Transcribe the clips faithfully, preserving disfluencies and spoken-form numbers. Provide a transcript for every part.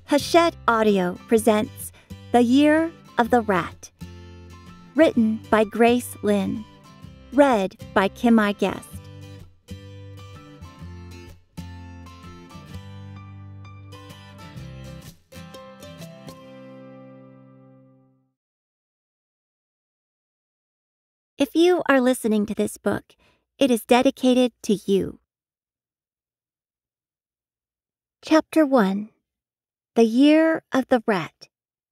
Hachette Audio presents The Year of the Rat. Written by Grace Lin. Read by Kim I. Guest. If you are listening to this book, it is dedicated to you. Chapter one. The Year of the Rat.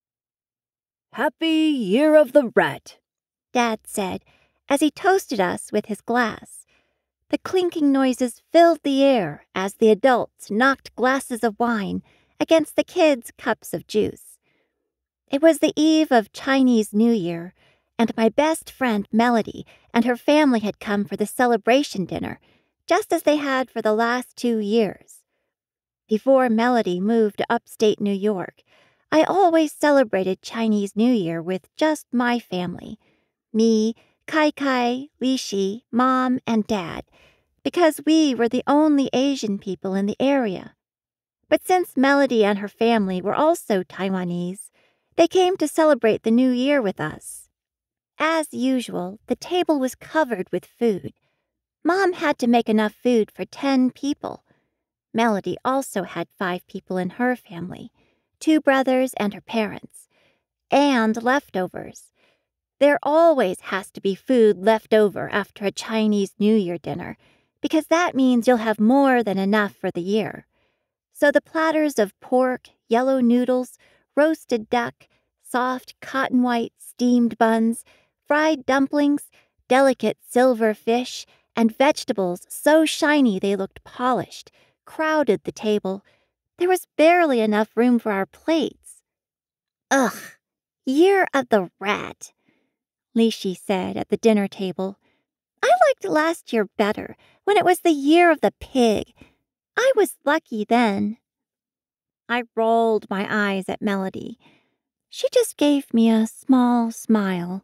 Happy Year of the Rat, Dad said as he toasted us with his glass. The clinking noises filled the air as the adults knocked glasses of wine against the kids' cups of juice. It was the eve of Chinese New Year, and my best friend Melody and her family had come for the celebration dinner, just as they had for the last two years. Before Melody moved to upstate New York, I always celebrated Chinese New Year with just my family, me, Kai Kai, Lishi, Mom, and Dad, because we were the only Asian people in the area. But since Melody and her family were also Taiwanese, they came to celebrate the New Year with us. As usual, the table was covered with food. Mom had to make enough food for ten people. Melody also had five people in her family, two brothers and her parents, and leftovers. There always has to be food left over after a Chinese New Year dinner, because that means you'll have more than enough for the year. So the platters of pork, yellow noodles, roasted duck, soft cotton-white steamed buns, fried dumplings, delicate silver fish, and vegetables so shiny they looked polished, crowded the table. There was barely enough room for our plates. Ugh, Year of the Rat, Lishi said at the dinner table. I liked last year better, when it was the Year of the Pig. I was lucky then. I rolled my eyes at Melody. She just gave me a small smile.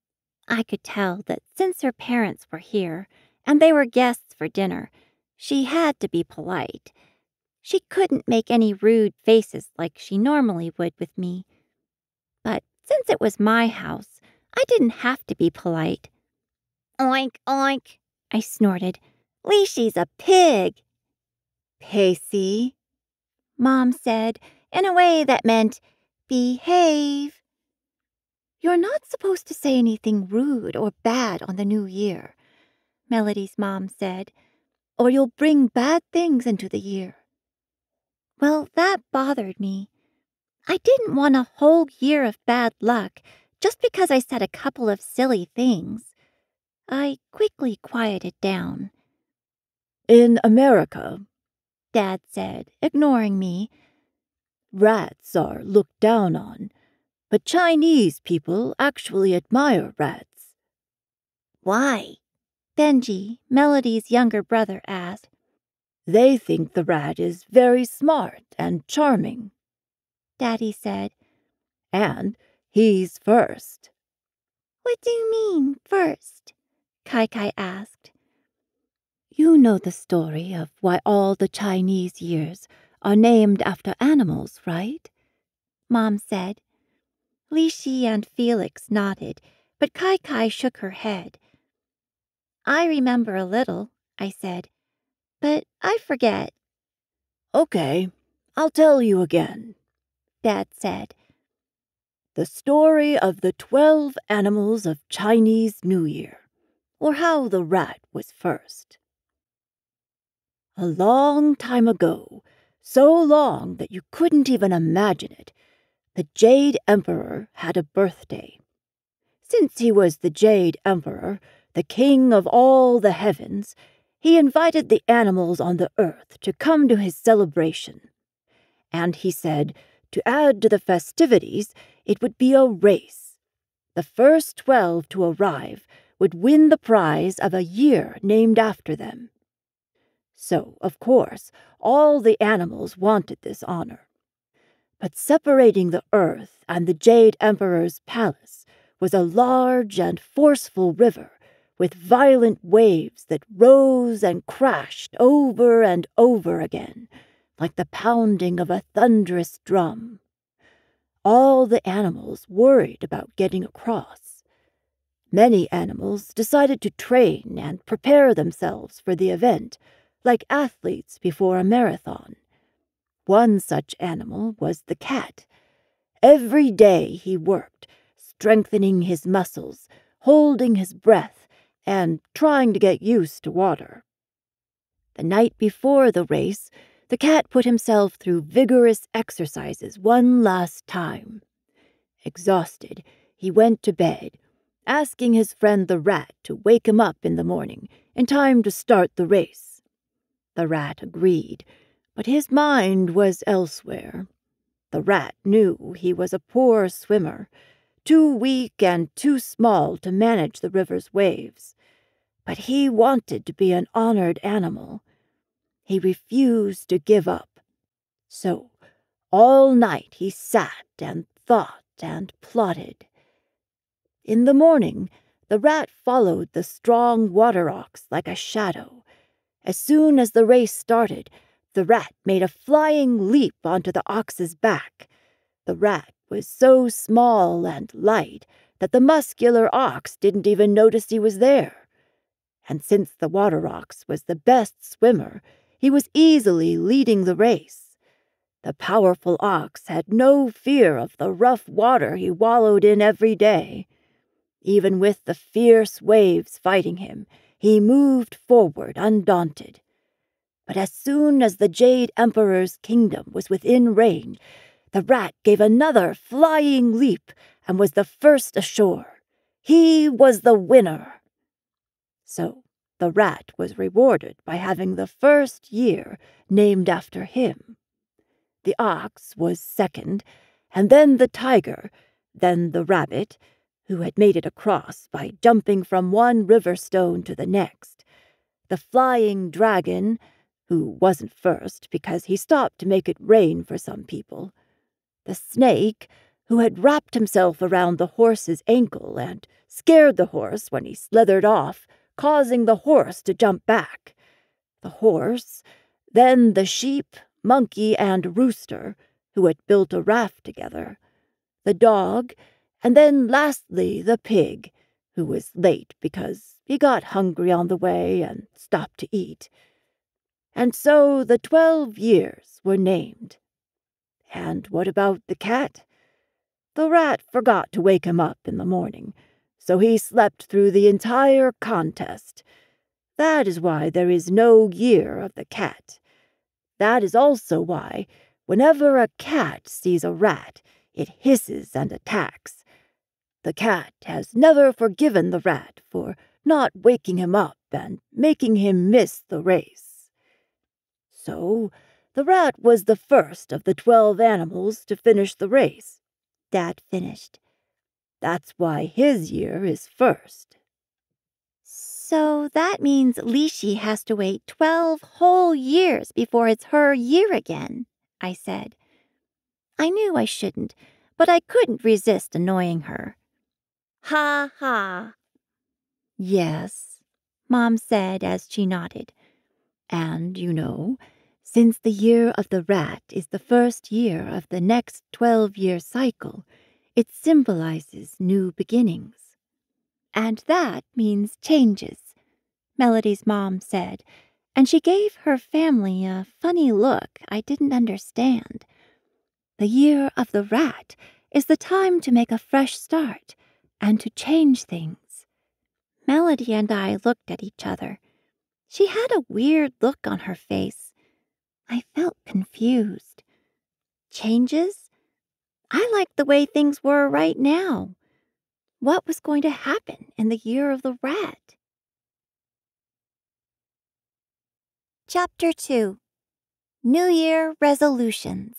I could tell that since her parents were here, and they were guests for dinner, she had to be polite. She couldn't make any rude faces like she normally would with me. But since it was my house, I didn't have to be polite. Oink, oink, I snorted. Lishi's a pig. Pacy, Mom said in a way that meant, behave. You're not supposed to say anything rude or bad on the New Year, Melody's mom said, or you'll bring bad things into the year. Well, that bothered me. I didn't want a whole year of bad luck just because I said a couple of silly things. I quickly quieted down. In America, Dad said, ignoring me, rats are looked down on, but Chinese people actually admire rats. Why? Benji, Melody's younger brother, asked. They think the rat is very smart and charming, Daddy said. And he's first. What do you mean, first? Kai Kai asked. You know the story of why all the Chinese years are named after animals, right? Mom said. Lishi and Felix nodded, but Kai Kai shook her head. I remember a little, I said, but I forget. Okay, I'll tell you again, Dad said. The story of the twelve animals of Chinese New Year, or how the rat was first. A long time ago, so long that you couldn't even imagine it, the Jade Emperor had a birthday. Since he was the Jade Emperor, the king of all the heavens, he invited the animals on the earth to come to his celebration. And he said, to add to the festivities, it would be a race. The first twelve to arrive would win the prize of a year named after them. So, of course, all the animals wanted this honor. But separating the earth and the Jade Emperor's palace was a large and forceful river with violent waves that rose and crashed over and over again, like the pounding of a thunderous drum. All the animals worried about getting across. Many animals decided to train and prepare themselves for the event, like athletes before a marathon. One such animal was the cat. Every day he worked, strengthening his muscles, holding his breath, and trying to get used to water. The night before the race, the cat put himself through vigorous exercises one last time. Exhausted, he went to bed, asking his friend the rat to wake him up in the morning in time to start the race. The rat agreed, but his mind was elsewhere. The rat knew he was a poor swimmer, too weak and too small to manage the river's waves. But he wanted to be an honored animal. He refused to give up. So, all night he sat and thought and plotted. In the morning, the rat followed the strong water ox like a shadow. As soon as the race started, the rat made a flying leap onto the ox's back. The rat was so small and light that the muscular ox didn't even notice he was there. And since the water ox was the best swimmer, he was easily leading the race. The powerful ox had no fear of the rough water he wallowed in every day. Even with the fierce waves fighting him, he moved forward undaunted. But as soon as the Jade Emperor's kingdom was within range, the rat gave another flying leap and was the first ashore. He was the winner. So the rat was rewarded by having the first year named after him. The ox was second, and then the tiger, then the rabbit, who had made it across by jumping from one river stone to the next, the flying dragon, who wasn't first because he stopped to make it rain for some people, the snake, who had wrapped himself around the horse's ankle and scared the horse when he slithered off, causing the horse to jump back, the horse, then the sheep, monkey, and rooster, who had built a raft together, the dog, and then lastly the pig, who was late because he got hungry on the way and stopped to eat. And so the twelve years were named. And what about the cat? The rat forgot to wake him up in the morning, so he slept through the entire contest. That is why there is no year of the cat. That is also why, whenever a cat sees a rat, it hisses and attacks. The cat has never forgiven the rat for not waking him up and making him miss the race. So, the rat was the first of the twelve animals to finish the race. Dad finished. That's why his year is first. So that means Lishi has to wait twelve whole years before it's her year again, I said. I knew I shouldn't, but I couldn't resist annoying her. Ha ha. Yes, Mom said as she nodded. And, you know, since the year of the rat is the first year of the next twelve-year cycle, it symbolizes new beginnings. And that means changes, Melody's mom said, and she gave her family a funny look I didn't understand. The year of the rat is the time to make a fresh start and to change things. Melody and I looked at each other. She had a weird look on her face. I felt confused. Changes? I liked the way things were right now. What was going to happen in the year of the rat? Chapter two. New Year Resolutions.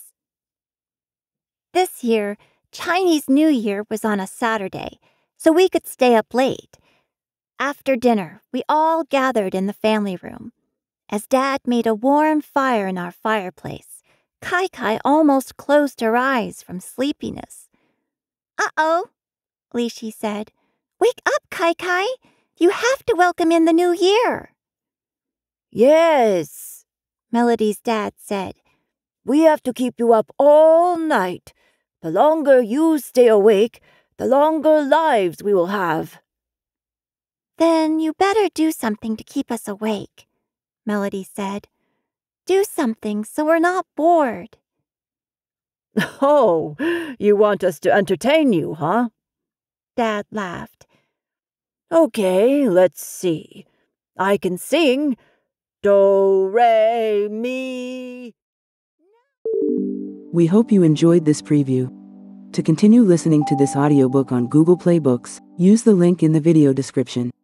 This year, Chinese New Year was on a Saturday, so we could stay up late. After dinner, we all gathered in the family room. As Dad made a warm fire in our fireplace, Kai Kai almost closed her eyes from sleepiness. Uh-oh, Lishi said. Wake up, Kai Kai. You have to welcome in the new year. Yes, Melody's dad said. We have to keep you up all night. The longer you stay awake, the longer lives we will have." "Then you better do something to keep us awake," Melody said. "Do something so we're not bored." "Oh, you want us to entertain you, huh?" Dad laughed. "Okay, let's see. I can sing Do, Re, Mi." We hope you enjoyed this preview. To continue listening to this audiobook on Google Play Books, use the link in the video description.